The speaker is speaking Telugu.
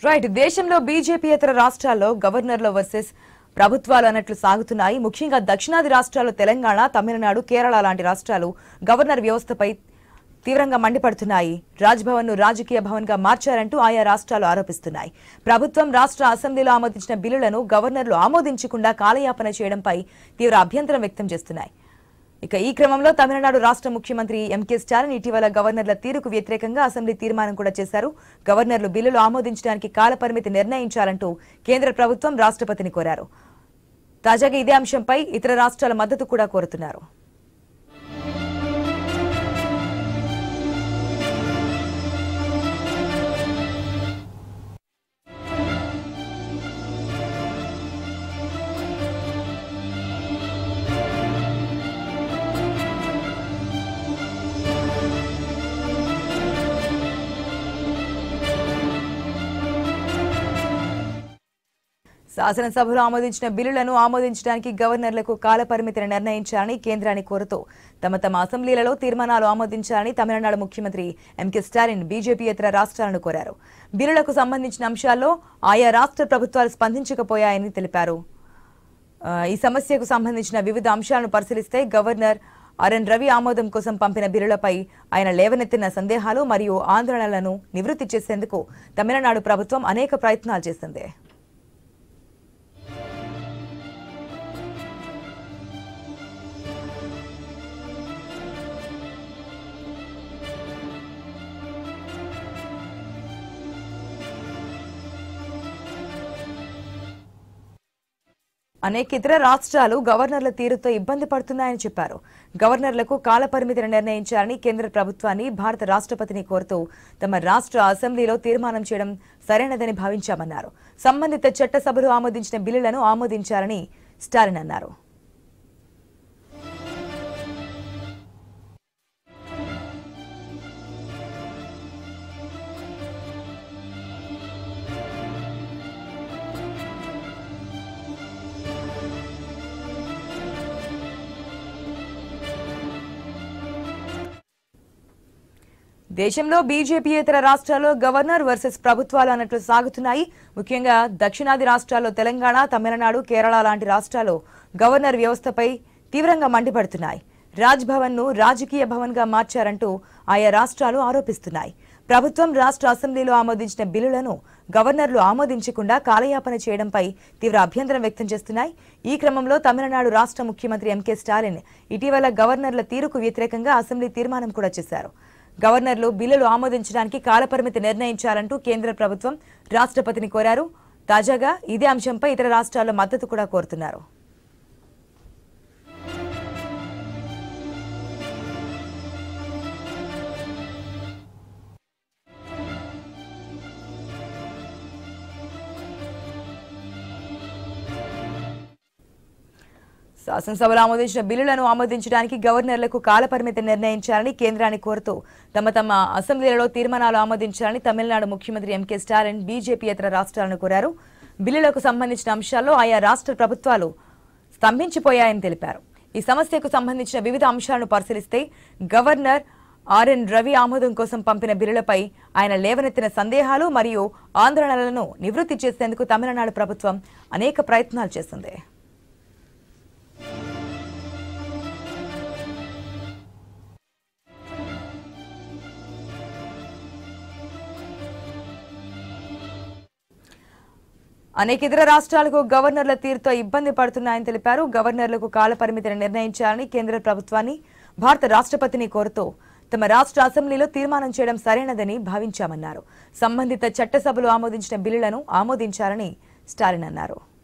రైట్ దేశంలో బీజేపీయేతర రాష్ట్రాల్లో గవర్నర్ల వర్సెస్ ప్రభుత్వాలు అన్నట్లు సాగుతున్నాయి. ముఖ్యంగా దక్షిణాది రాష్ట్రాల్లో తెలంగాణ, తమిళనాడు, కేరళ లాంటి రాష్ట్రాలు గవర్నర్ వ్యవస్థపై తీవ్రంగా మండిపడుతున్నాయి. రాజ్భవన్ ను రాజకీయ భవన్ గా మార్చారంటూ ఆయా రాష్ట్రాలు ఆరోపిస్తున్నాయి. ప్రభుత్వం రాష్ట్ర అసెంబ్లీలో ఆమోదించిన బిల్లులను గవర్నర్లు ఆమోదించకుండా కాలయాపన చేయడంపై తీవ్ర అభ్యంతరం వ్యక్తం చేస్తున్నాయి. ఇక ఈ క్రమంలో తమిళనాడు రాష్ట్ర ముఖ్యమంత్రి ఎంకే స్టాలిన్ ఇటీవల గవర్నర్ల తీరుకు వ్యతిరేకంగా అసెంబ్లీ తీర్మానం కూడా చేశారు. గవర్నర్లు బిల్లులు ఆమోదించడానికి కాలపరిమితి నిర్ణయించాలంటూ కేంద్ర ప్రభుత్వం రాష్ట్రపతిని కోరారు. తాజాగా ఇదే అంశంపై ఇతర రాష్ట్రాల మద్దతు కూడా కోరుతున్నారు. శాసనసభలో ఆమోదించిన బిల్లులను ఆమోదించడానికి గవర్నర్లకు కాలపరిమితిని నిర్ణయించాలని కేంద్రాన్ని కోరుతూ తమ అసెంబ్లీలలో తీర్మానాలు ఆమోదించాలని తమిళనాడు ముఖ్యమంత్రి ఎంకే స్టాలిన్ బీజేపీయేతర రాష్ట్రాలను కోరారు. బిల్లులకు సంబంధించిన అంశాల్లో ఆయా రాష్ట్ర ప్రభుత్వాలు స్పందించకపోయాయని తెలిపారు. ఈ సమస్యకు సంబంధించిన వివిధ అంశాలను పరిశీలిస్తే గవర్నర్ ఆర్ఎన్ రవి ఆమోదం కోసం పంపిన బిల్లులపై ఆయన లేవనెత్తిన సందేహాలు మరియు ఆందోళనలను నివృత్తి చేసేందుకు తమిళనాడు ప్రభుత్వం అనేక ప్రయత్నాలు చేసింది. అనేక ఇతర రాష్ట్రాలు గవర్నర్ల తీరుతో ఇబ్బంది పడుతున్నాయని చెప్పారు. గవర్నర్లకు కాలపరిమితిని నిర్ణయించాలని కేంద్ర ప్రభుత్వాన్ని భారత రాష్ట్రపతిని కోరుతూ తమ రాష్ట్ర అసెంబ్లీలో తీర్మానం చేయడం సరైనదని భావించామన్నారు. సంబంధిత చట్టసభలు ఆమోదించిన బిల్లులను ఆమోదించాలని స్టాలిన్ అన్నారు. దేశంలో బీజేపీయేతర రాష్ట్రాల్లో గవర్నర్ వర్సెస్ ప్రభుత్వాలు అన్నట్లు సాగుతున్నాయి. ముఖ్యంగా దక్షిణాది రాష్ట్రాల్లో తెలంగాణ, తమిళనాడు, కేరళ లాంటి రాష్ట్రాలు గవర్నర్ వ్యవస్థపై తీవ్రంగా మండిపడుతున్నాయి. రాజ్భవన్ ను రాజకీయ భవన్ గా మార్చారంటూ ఆయా రాష్ట్రాలు ఆరోపిస్తున్నాయి. ప్రభుత్వం రాష్ట్ర అసెంబ్లీలో ఆమోదించిన బిల్లులను గవర్నర్లు ఆమోదించకుండా కాలయాపన చేయడంపై తీవ్ర అభ్యంతరం వ్యక్తం చేస్తున్నాయి. ఈ క్రమంలో తమిళనాడు రాష్ట్ర ముఖ్యమంత్రి ఎంకే స్టాలిన్ ఇటీవల గవర్నర్ల తీరుకు వ్యతిరేకంగా అసెంబ్లీ తీర్మానం కూడా చేశారు. గవర్నర్లు బిల్లులు ఆమోదించడానికి కాలపరిమితి నిర్ణయించాలంటూ కేంద్ర ప్రభుత్వం రాష్ట్రపతిని కోరారు. తాజాగా ఇదే అంశంపై ఇతర రాష్ట్రాల మద్దతు కూడా కోరుతున్నారు. శాసనసభలో ఆమోదించిన బిల్లులను ఆమోదించడానికి గవర్నర్లకు కాలపరిమితి నిర్ణయించాలని కేంద్రాన్ని కోరుతూ తమ అసెంబ్లీలలో తీర్మానాలు ఆమోదించాలని తమిళనాడు ముఖ్యమంత్రి ఎంకే స్టాలిన్ బీజేపీయేతర రాష్ట్రాలను కోరారు. బిల్లులకు సంబంధించిన అంశాల్లో ఆయా రాష్ట్ర ప్రభుత్వాలు స్తంభించిపోయాయని తెలిపారు. ఈ సమస్యకు సంబంధించిన వివిధ అంశాలను పరిశీలిస్తే గవర్నర్ ఆర్ఎన్ రవి ఆమోదం కోసం పంపిన బిల్లులపై ఆయన లేవనెత్తిన సందేహాలు మరియు ఆందోళనలను నివృత్తి చేసేందుకు తమిళనాడు ప్రభుత్వం అనేక ప్రయత్నాలు చేసింది. అనేక ఇతర రాష్ట్రాలకు గవర్నర్ల తీరుతో ఇబ్బంది పడుతున్నాయని తెలిపారు. గవర్నర్లకు కాలపరిమితిని నిర్ణయించాలని కేంద్ర ప్రభుత్వాన్ని భారత రాష్ట్రపతిని కోరుతూ తమ రాష్ట్ర అసెంబ్లీలో తీర్మానం చేయడం సరైనదని భావించామన్నారు. సంబంధిత చట్టసభలు ఆమోదించిన బిల్లులను ఆమోదించాలని స్టాలిన్ అన్నారు.